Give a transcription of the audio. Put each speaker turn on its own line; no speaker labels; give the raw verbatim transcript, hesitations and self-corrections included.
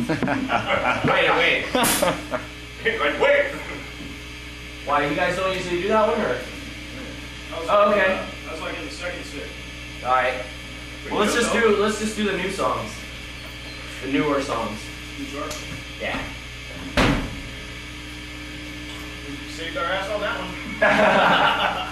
Wait, wait.
Like, wait!
Why, you guys don't usually do that one, or?
That was
Oh,
like,
okay.
uh, that was like in the second sit.
Alright. Well, let's just do, let's just do the new songs. The newer songs.
You sure?
Yeah.
We saved our ass on that one.